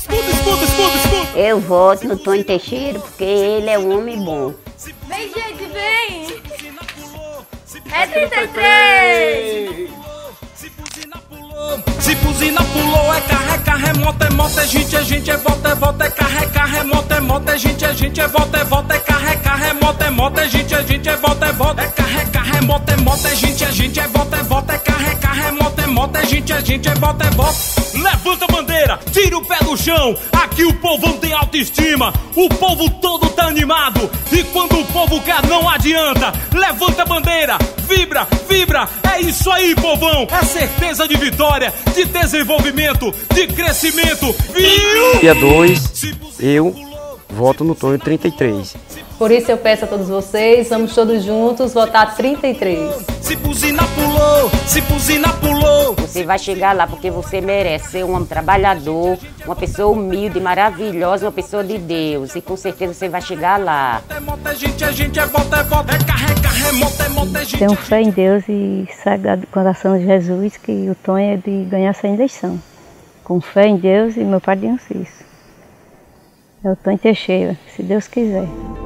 Escuta. Eu voto no Tonho Teixeira porque ele é um homem bom. Vem, gente, vem! É 33! Se buzina pulou, é carre, é moto, é gente, é volta, é carre, é moto, é gente, é volta, é carre, é moto, é gente, é volta, é carre, é moto, é gente, é volta, é carre, é moto, é gente, é volta, Levanta a bandeira, tira o pé do chão, aqui o povão tem autoestima, o povo todo tá animado, e quando o povo quer não adianta, levanta a bandeira, vibra, é isso aí, povão, é certeza de vitória, de desenvolvimento, de crescimento, viu? Dia 2, eu voto no Tonho 33. Por isso eu peço a todos vocês, vamos todos juntos votar 33. Se buzina pulou. Você vai chegar lá porque você merece ser um homem trabalhador, uma pessoa humilde, maravilhosa, uma pessoa de Deus. E com certeza você vai chegar lá. Tenho fé em Deus e Sagrado Coração de Jesus que o Tonho é de ganhar essa eleição. Com fé em Deus e meu Padrinho Cício. É o Tonho Teixeira, se Deus quiser.